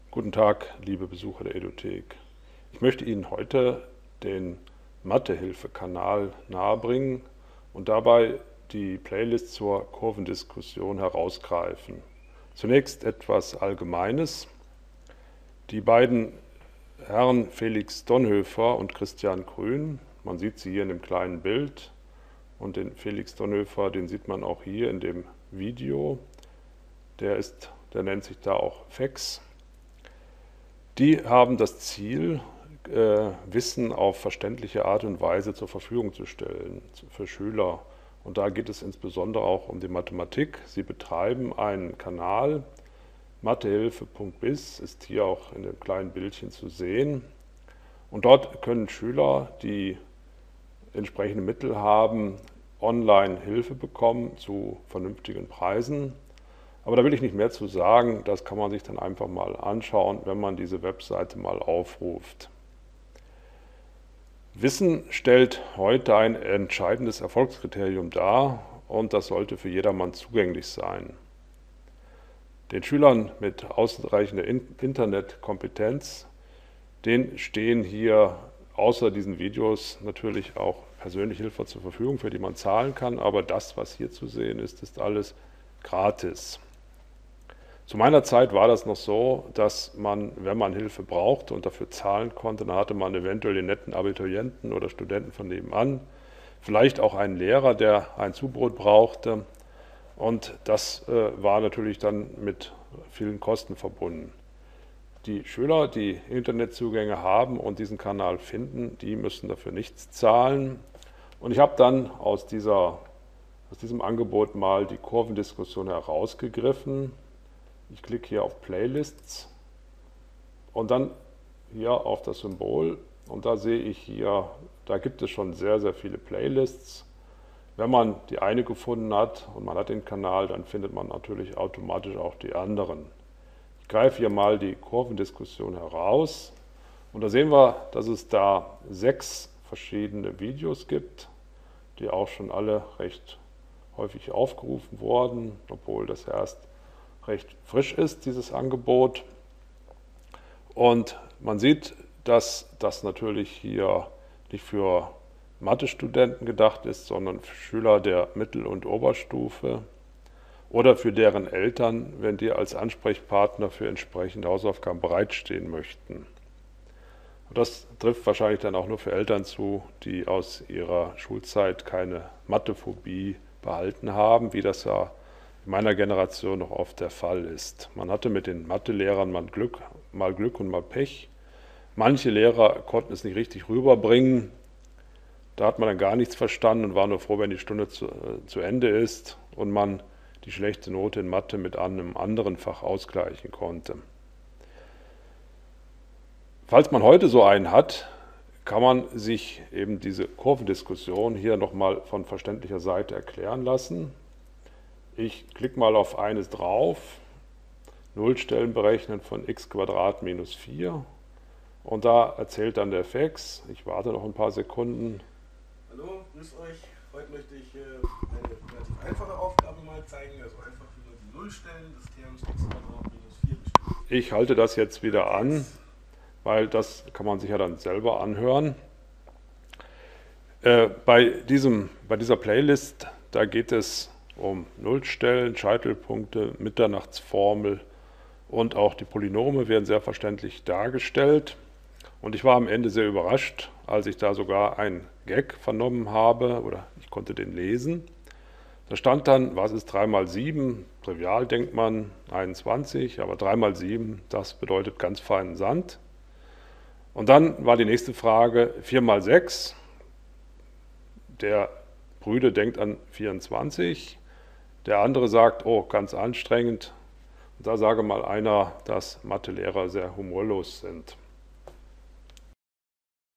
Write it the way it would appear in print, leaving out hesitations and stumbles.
Guten Tag, liebe Besucher der Eduthek. Ich möchte Ihnen heute den Mathehilfe-Kanal nahebringen und dabei die Playlist zur Kurvendiskussion herausgreifen. Zunächst etwas Allgemeines. Die beiden Herren Felix Donnhöfer und Christian Grün, man sieht sie hier in dem kleinen Bild, und den Felix Donnhöfer, den sieht man auch hier in dem Video, der nennt sich da auch FEX. Die haben das Ziel, Wissen auf verständliche Art und Weise zur Verfügung zu stellen für Schüler. Und da geht es insbesondere auch um die Mathematik. Sie betreiben einen Kanal, mathehilfe.biz, ist hier auch in dem kleinen Bildchen zu sehen. Und dort können Schüler, die entsprechende Mittel haben, online Hilfe bekommen zu vernünftigen Preisen. Aber da will ich nicht mehr zu sagen, das kann man sich dann einfach mal anschauen, wenn man diese Webseite mal aufruft. Wissen stellt heute ein entscheidendes Erfolgskriterium dar und das sollte für jedermann zugänglich sein. Den Schülern mit ausreichender Internetkompetenz, denen stehen hier außer diesen Videos natürlich auch persönliche Hilfe zur Verfügung, für die man zahlen kann, aber das, was hier zu sehen ist, ist alles gratis. Zu meiner Zeit war das noch so, dass man, wenn man Hilfe brauchte und dafür zahlen konnte, dann hatte man eventuell den netten Abiturienten oder Studenten von nebenan, vielleicht auch einen Lehrer, der ein Zubrot brauchte, und das war natürlich dann mit vielen Kosten verbunden. Die Schüler, die Internetzugänge haben und diesen Kanal finden, die müssen dafür nichts zahlen. Und ich habe dann aus diesem Angebot mal die Kurvendiskussion herausgegriffen. Ich klicke hier auf Playlists und dann hier auf das Symbol und da sehe ich hier, da gibt es schon sehr, sehr viele Playlists. Wenn man die eine gefunden hat und man hat den Kanal, dann findet man natürlich automatisch auch die anderen. Ich greife hier mal die Kurvendiskussion heraus und da sehen wir, dass es da 6 verschiedene Videos gibt, die auch schon alle recht häufig aufgerufen wurden, obwohl das erst recht frisch ist, dieses Angebot. Und man sieht, dass das natürlich hier nicht für Mathe-Studenten gedacht ist, sondern für Schüler der Mittel- und Oberstufe oder für deren Eltern, wenn die als Ansprechpartner für entsprechende Hausaufgaben bereitstehen möchten. Und das trifft wahrscheinlich dann auch nur für Eltern zu, die aus ihrer Schulzeit keine Mathephobie behalten haben, wie das ja in meiner Generation noch oft der Fall ist. Man hatte mit den Mathelehrern mal Glück und mal Pech. Manche Lehrer konnten es nicht richtig rüberbringen. Da hat man dann gar nichts verstanden und war nur froh, wenn die Stunde zu Ende ist und man die schlechte Note in Mathe mit einem anderen Fach ausgleichen konnte. Falls man heute so einen hat, kann man sich eben diese Kurvendiskussion hier nochmal von verständlicher Seite erklären lassen. Ich klicke mal auf eines drauf, Nullstellen berechnen von x² minus 4 und da erzählt dann der FEX, ich warte noch ein paar Sekunden. Hallo, grüß euch. Heute möchte ich eine relativ einfache Aufgabe mal zeigen, also einfach wie man die Nullstellen des Terms x² minus 4 bestimmt. Ich halte das jetzt wieder an, weil das kann man sich ja dann selber anhören. Bei dieser Playlist, da geht es um Nullstellen, Scheitelpunkte, Mitternachtsformel und auch die Polynome werden sehr verständlich dargestellt. Und ich war am Ende sehr überrascht, als ich da sogar einen Gag vernommen habe, oder ich konnte den lesen. Da stand dann, was ist 3 mal 7? Trivial denkt man, 21, aber 3 mal 7, das bedeutet ganz feinen Sand. Und dann war die nächste Frage, 4 mal 6, der Brüde denkt an 24, der andere sagt, oh, ganz anstrengend. Und da sage mal einer, dass Mathelehrer sehr humorlos sind.